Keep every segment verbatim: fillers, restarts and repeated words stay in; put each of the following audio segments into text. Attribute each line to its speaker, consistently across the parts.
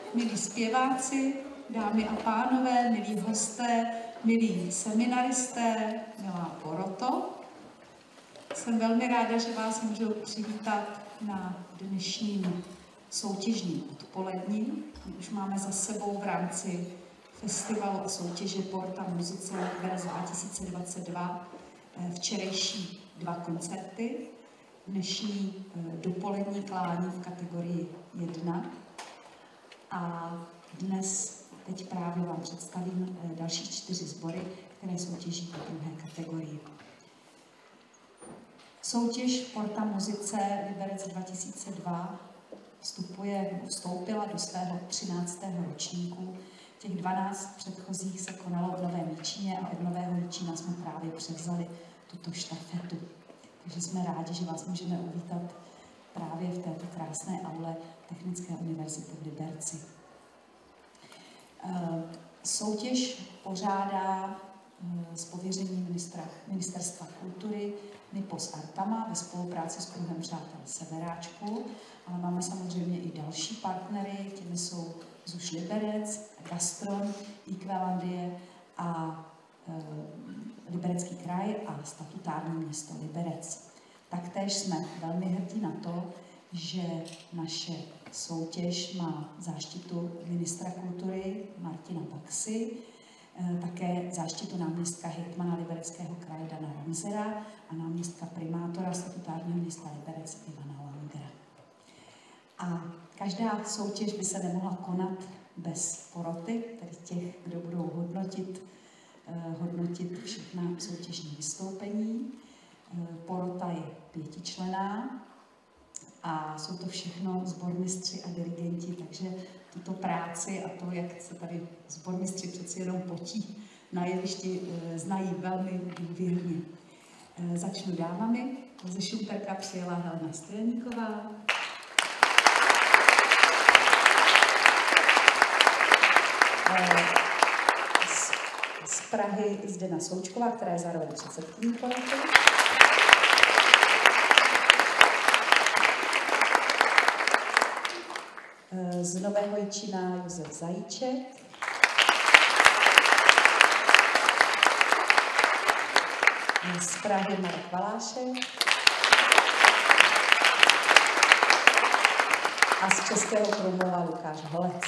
Speaker 1: milí zpěváci, dámy a pánové, milí hosté, milí seminaristé, milá poroto. Jsem velmi ráda, že vás můžu přivítat na dnešním soutěžním odpolední. Už máme za sebou v rámci festivalu a soutěže Porta Musice Liberec dva tisíce dvacet dva včerejší dva koncerty. Dnešní dopolední klání v kategorii jedna. A dnes, teď právě vám představím další čtyři sbory, které soutěží po druhé kategorii. Soutěž Porta Musice Liberec dva tisíce dva vstupuje, vstoupila do svého třináctého ročníku. Těch dvanáct předchozích se konalo v Novém Jičíně a od Nového Jičína jsme právě převzali tuto štafetu. Takže jsme rádi, že vás můžeme uvítat právě v této krásné aule Technické univerzity v Liberci. Soutěž pořádá z pověření ministra, Ministerstva kultury Nipos Artama ve spolupráci s kruhem přátel Severáčku, ale máme samozřejmě i další partnery, těmi jsou Zuš Liberec, Gastron, Equalandie a e, Liberecký kraj a statutární město Liberec. Taktéž jsme velmi hrdí na to, že naše soutěž má záštitu ministra kultury Martina Baxy, také záštitu náměstka hejtmana Libereckého kraje Dana Ramsera a náměstka primátora statutárního města Liberec Ivana Langera. A každá soutěž by se nemohla konat bez poroty, tedy těch, kdo budou hodnotit, hodnotit všechna soutěžní vystoupení. Porota je pětičlenná a jsou to všechno sbormistři a dirigenti, takže tuto práci a to, jak se tady sbormistři přeci jenom potí na jevišti, znají velmi důvěrně. Začnu dámami. Ze Šumperka přijela Helena Střelníková. Z, z Prahy Zdena Součková, která je zároveň předsedkyní poroty. Z Nového Jičína Josef Zajíček. Z Prahy Marek Valášek. A z Českého Krumlova Lukáš Holec.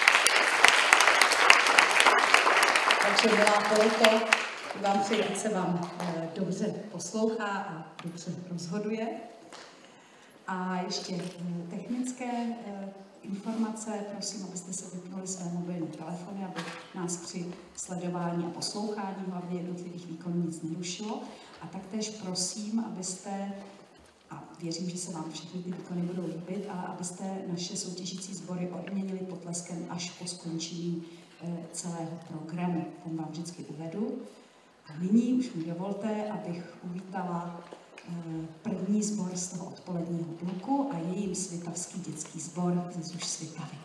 Speaker 1: Takže milá poroto, vám přeji, ať se vám dobře poslouchá a dobře rozhoduje. A ještě technické informace, prosím, abyste se vypnuli své mobilní telefony, aby nás při sledování a poslouchání hlavně jednotlivých výkonů nic nerušilo. A taktéž prosím, abyste, a věřím, že se vám všechny ty výkony budou líbit, ale abyste naše soutěžící sbory odměnili potleskem až po skončení celého programu. Ten vám vždycky uvedu. A nyní už mi dovolte, abych uvítala první sbor z toho odpoledního bloku a je jim svitavský dětský sbor ze Zuš Svitavy.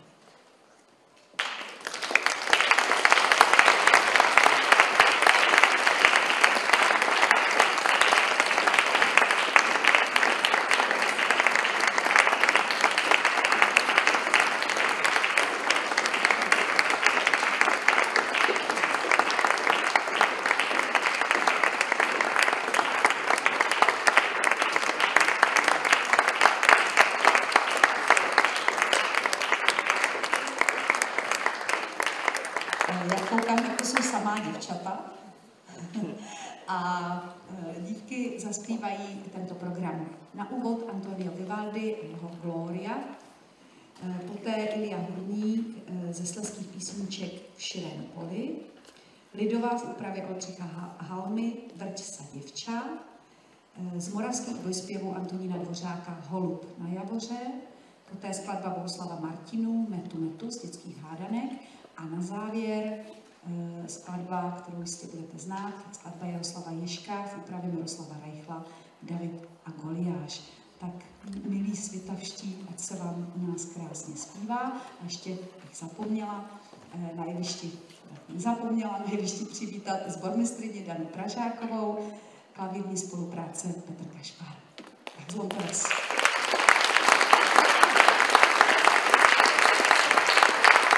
Speaker 1: A dívky zaspívají tento program. Na úvod Antonio Vivaldi a jeho Gloria, poté Ilia Hudník ze slezských písniček V širém poli, lidová v úpravě Oldřicha Halmy Vrť sa děvča, z moravských dvojspěvů Antonína Dvořáka Holub na Javoře, poté skladba Bohuslava Martinů Metu Metu z dětských hádanek a na závěr skladba, kterou jistě budete znát, skladba Jaroslava Ježka v úpravě Miroslava Reichla, David a Goliáš. Tak, milí svitavští, ať se vám u nás krásně zpívá. A ještě bych zapomněla na jevišti, zapomněla na jevišti přivítat sbormistryni Danu Pražákovou, klavírní spolupráce Petr Kašpar. Tak zlomte vás.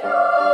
Speaker 2: Thank you.